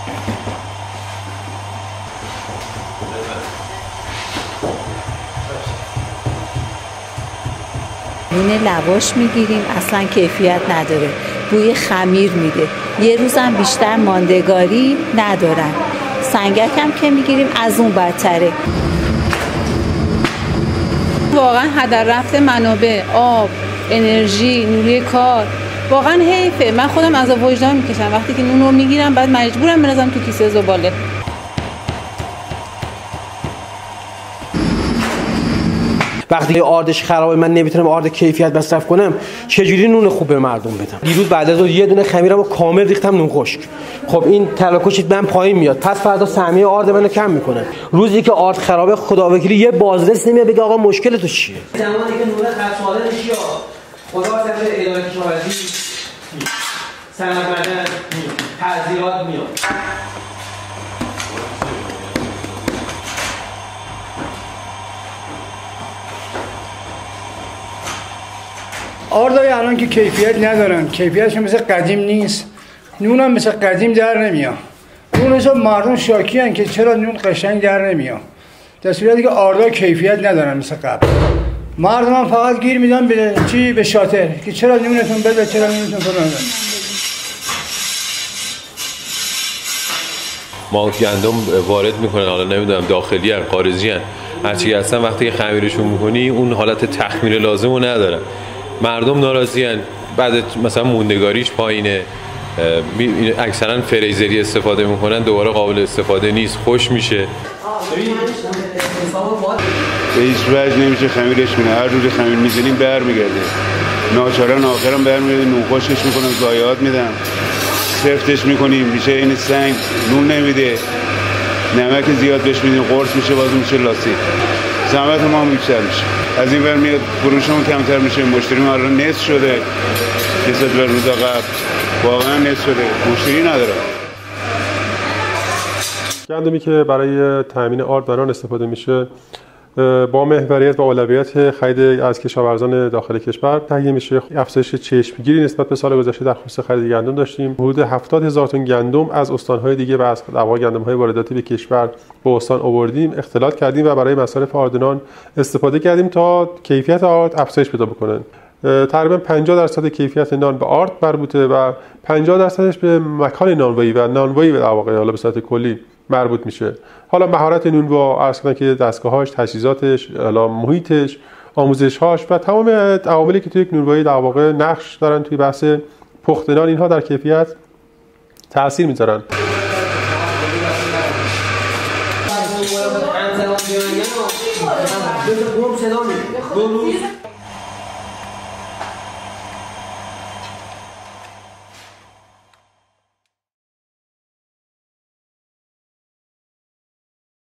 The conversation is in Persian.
نون لواش میگیریم اصلا کیفیت نداره، بوی خمیر میده، یه روزم بیشتر ماندگاری ندارن. سنگک هم که میگیریم از اون بدتره. واقعا هدر رفته منابع، آب، انرژی، نیروی کار، واقعا حیفه. من خودم از وجدان میکشم وقتی که نون رو میگیرم بعد مجبورم بنازم تو کیسه زباله. وقتی آردش خرابه من نمیتونم آرد کیفیت مصرف کنم، چجوری نون خوب به مردم بدم؟ دیروز بعد از یه دونه خمیرمو کامل ریختم نون خشک. خب این تراکش من پایین میاد، پس فردا سهمیه آرد منو کم میکنن. روزی که آرد خرابه خداوکیلی یه بازرس نمیاد بگه آقا مشکل تو چیه. زمانی که نون خرساله نشی خدا سر اداره کشاورزی سند بدن تعذیرات میاد. آردای الان که کیفیت ندارن، کیفیتش مثل قدیم نیست، نون هم مثل قدیم در نمیاد. نونش مردم شاکی هن که چرا نون قشنگ در نمیاد، در صورتی که آردای کیفیت ندارن مثل قبل. مردم هم فقط گیر میدن به شاطر که چرا نونتون بده، چرا نونتون فلان. ما گندم وارد میکنن، حالا نمیدونم داخلی ان خارجی ان، هرچی هستن وقتی خمیرشون میکنی اون حالت تخمیر لازمو ندارن. مردم ناراضی ان، بعد مثلا موندگاریش پایینه، اکثرا فریزری استفاده میکنن، دوباره قابل استفاده نیست، خوش میشه. به هیچ وجه نمیشه خمیرش کنه، هر روز خمیر میزنیم برمیگرده، ناچارن آخرم برمیگرده، نون خشکش میکنم، ضایعات میدم، سفتش میکنیم میشه این سنگ، نون نمیده، نمک زیاد بهش میدیم قرص میشه، باز میشه لاسی، زحمت ما هم بیشتر میشه. از این ور میاد فروشمون کمتر میشه، مشتری ما الان نصف شده نسبت به روز قبل، واقعا نصف شده، مشتری نداره. گندمی که برای تامین آرد و نان استفاده میشه با محوریت و اولویت خرید از کشاورزان داخل کشور تهیه میشه. افزایش چشمگیری نسبت به سال گذشته در خصوص خرید گندم داشتیم. حدود 70,000 تن گندم از استان‌های دیگه و از گندم‌های وارداتی به کشور به استان آوردیم، اختلاط کردیم و برای مصارف آرد نان استفاده کردیم تا کیفیت آرد افزایش پیدا بکنه. تقریبا 50% کیفیت نان به آرد مربوطه و 50%ش به مکان نانوایی و نانوایی به واقع حالا به صورت کلی مربوط میشه. حالا مهارت نونوا، عرض کردم که دستگاهاش، تجهیزاتش، حالا محیطش، آموزش‌هاش و تمام عواملی که توی یک نونوایی در واقع نقش دارن توی بحث پخت نان، اینها در کیفیت تأثیر میذارن.